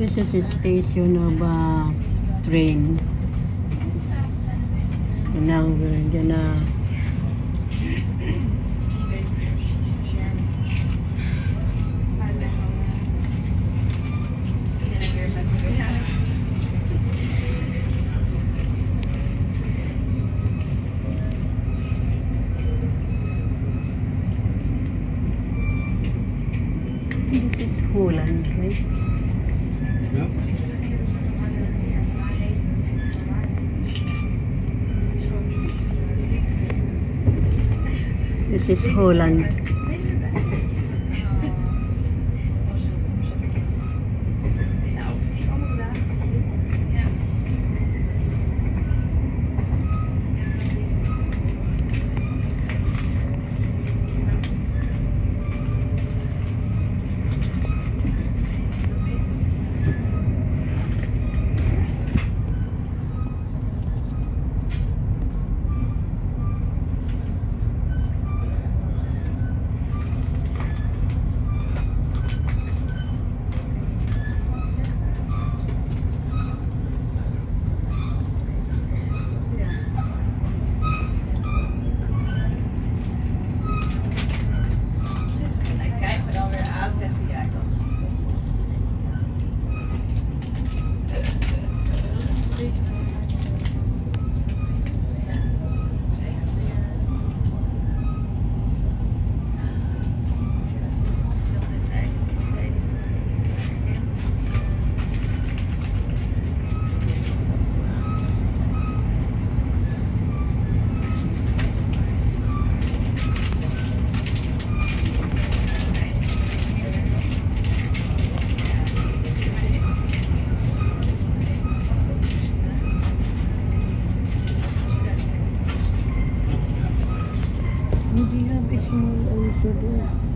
This is a station of train. And now we're gonna this is Holland, right? Ja. This is Holland. Do you have a small also there?